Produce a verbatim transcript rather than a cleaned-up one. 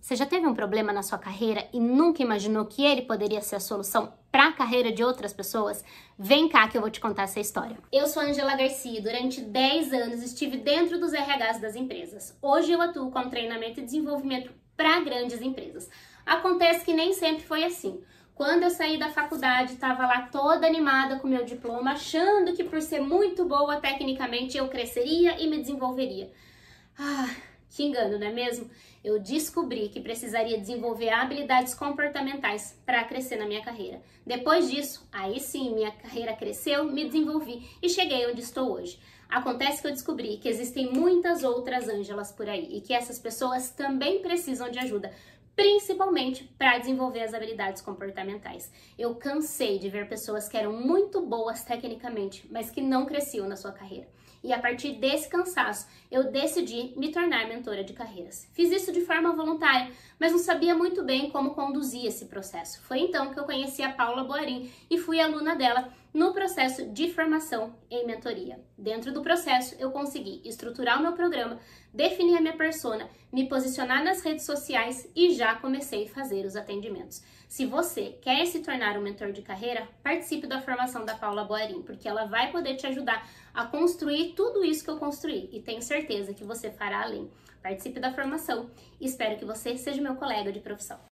Você já teve um problema na sua carreira e nunca imaginou que ele poderia ser a solução para a carreira de outras pessoas? Vem cá que eu vou te contar essa história. Eu sou Angela Garcia e durante dez anos estive dentro dos R Hs das empresas. Hoje eu atuo com treinamento e desenvolvimento para grandes empresas. Acontece que nem sempre foi assim. Quando eu saí da faculdade, estava lá toda animada com meu diploma, achando que por ser muito boa tecnicamente eu cresceria e me desenvolveria. Ah, que engano, não é mesmo? Eu descobri que precisaria desenvolver habilidades comportamentais para crescer na minha carreira. Depois disso, aí sim, minha carreira cresceu, me desenvolvi e cheguei onde estou hoje. Acontece que eu descobri que existem muitas outras Ângelas por aí e que essas pessoas também precisam de ajuda, principalmente para desenvolver as habilidades comportamentais. Eu cansei de ver pessoas que eram muito boas tecnicamente, mas que não cresciam na sua carreira. E a partir desse cansaço, eu decidi me tornar mentora de carreiras. Fiz isso de forma voluntária, mas não sabia muito bem como conduzir esse processo. Foi então que eu conheci a Paula Boarim e fui aluna dela no processo de formação em mentoria. Dentro do processo, eu consegui estruturar o meu programa, definir a minha persona, me posicionar nas redes sociais e já comecei a fazer os atendimentos. Se você quer se tornar um mentor de carreira, participe da formação da Paula Boarim, porque ela vai poder te ajudar a construir tudo isso que eu construí e tenho certeza que você fará além. Participe da formação e espero que você seja meu colega de profissão.